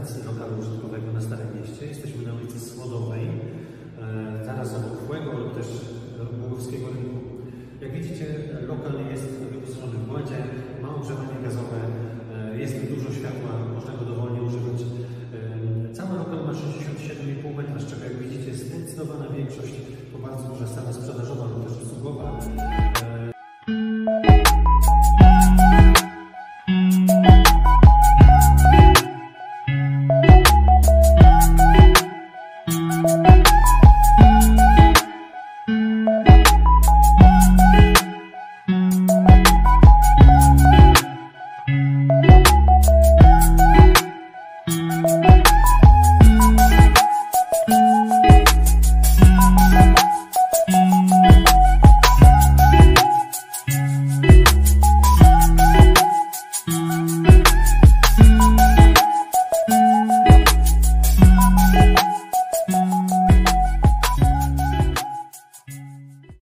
prezentacji lokalu użytkowego na Starym Mieście. Jesteśmy na ulicy Słodowej, zaraz obok Fłego lub też Głogowskiego Rynku. Jak widzicie, lokal jest wyposażony w bładzie, ma ogrzewanie gazowe, jest dużo światła, można go dowolnie używać. Cały lokal ma 67,5 metra, z czego jak widzicie zdecydowana większość to bardzo duża sala sprzedażowa.